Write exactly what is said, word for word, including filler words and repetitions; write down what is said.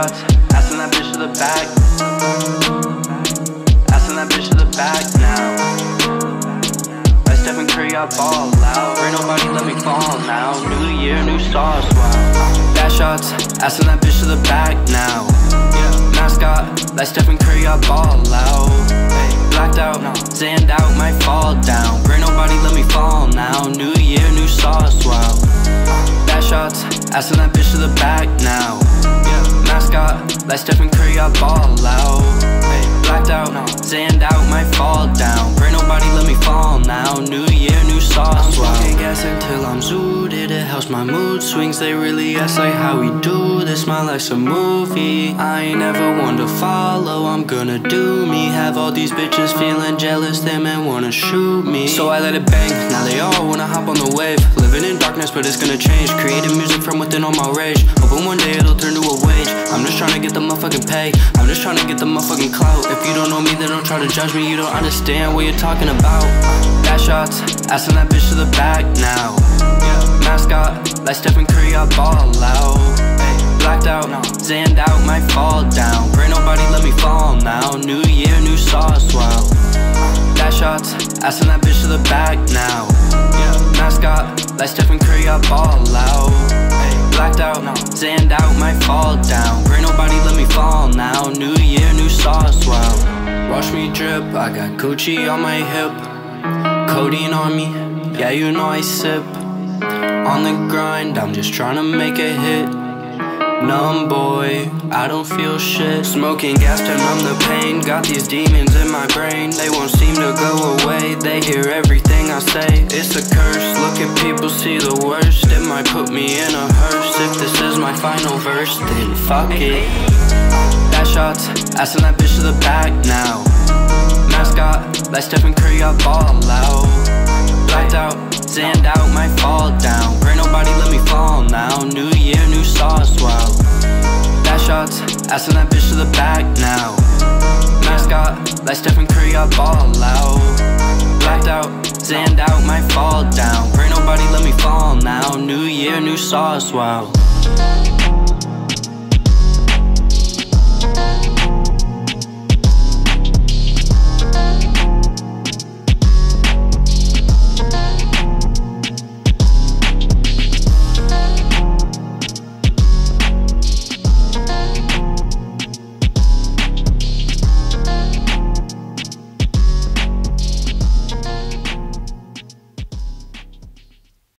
shots, asking that bitch to the back. Asking that bitch to the back now. Like Stephen Curry, I ball out. Ain't nobody let me fall now. New year, new sauce, wow. Bad shots, asking that bitch to the back now. Yeah, mascot, like Stephen Curry, I ball out. Blacked out, zanned out, might fall down. Ain't nobody let me fall now. New year, new sauce, wow. Bad shots, asking that bitch to the back now. Yeah, mascot, like Stephen Curry, I ball out. Blacked out, zanned out, might fall down. Ain't nobody let me fall now. New year, new sauce, wow. I'm smoking gas until I'm zooted. It helps my mood swings. They really ask like how we do this. My life's a movie. I ain't never one to follow. I'm gonna do me. Have all these bitches feeling jealous. Them and wanna shoot me. So I let it bang. Now they all wanna hop on the wave. Living in darkness, but it's gonna change. Creating music from within all my rage. Hoping one day it'll turn to a wage. I'm just trying to get the motherfucking pay. I'm just trying to get the motherfucking clout. If you don't know me, then don't try to judge me. You don't understand what you're talking about. Bad shots, asking that bitch to the back now. Yeah, mascot, like Stephen Curry, I ball out. Blacked out, zanned out, might fall down. Ain't nobody let me fall now. New year, new sauce, wow. Bad shots, asking that bitch to the back now. Yeah, mascot, like Stephen Curry, I ball out. Blacked out, zanned out, might fall down. Ain't nobody let me fall now. New year, new sauce, wow. Watch me drip, I got Gucci on my hip. Codeine on me, yeah you know I sip. On the grind, I'm just trying to make a hit. Numb boy, I don't feel shit. Smoking gas to numb the pain. Got these demons in my brain. They won't seem to go away. They hear everything I say. It's a curse. Look at people, see the worst. It might put me in a hearse. If this is my final verse, then fuck it. Bad shots, asking that bitch to the back now. Mascot, like Stephen Curry, I ball out. Blacked out, zanned out, might fall down. Ain't nobody let me fall now. New year, new sauce, wow. Bad shots, asking that bitch to the back now. Mascot, like Stephen Curry, I ball out. Blacked out, zanned out, might fall down. Ain't nobody let me fall now. New year, new sauce, wow.